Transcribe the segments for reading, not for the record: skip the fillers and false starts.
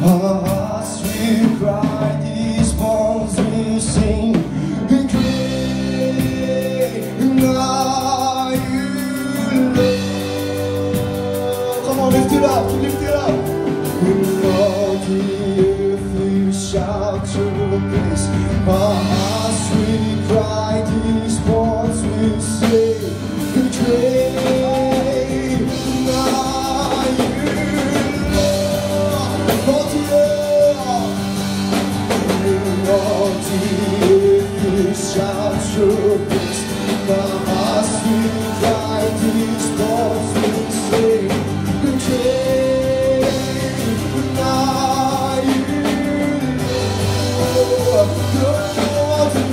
Our hearts will cry, these bones will sing. Great are you, Lord. Come on, lift it up, lift it up. In all the earth will shout your praise. Our hearts will cry, these bones will sing. Great are you, Lord. All the earth will shout your praise. Our hearts will cry, these bones will sing. Great are you, Lord. All the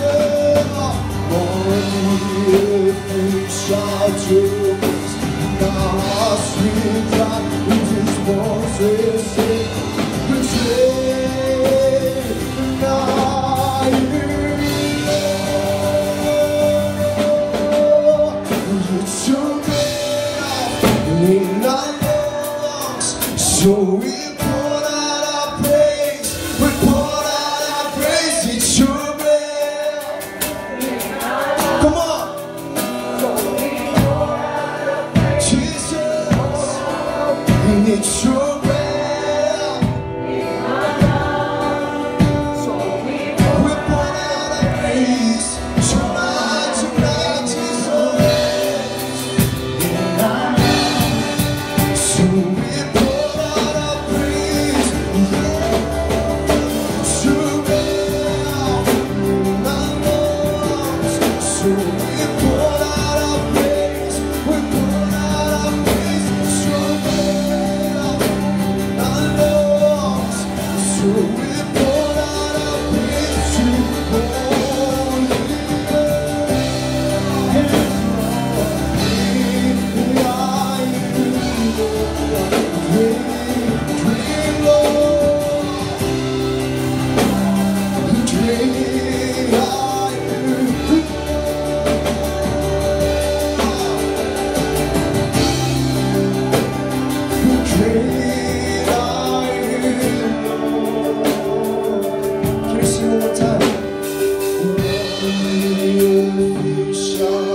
earth will shout your praise. Our hearts will cry, these bones will sing. Great are you, Lord. It's your breath in our lungs, so we pour out our praise. We pour out our praise. It's your breath. Come on, Jesus. And it's your breath. We pour out our praise. Tonight, tonight is your breath. So we pour out our praise. It's your breath in our lungs. So we pour out our praise. We pour out our praise. It's your breath in our lungs. So we pour out our praise to holy Can you sing one more time?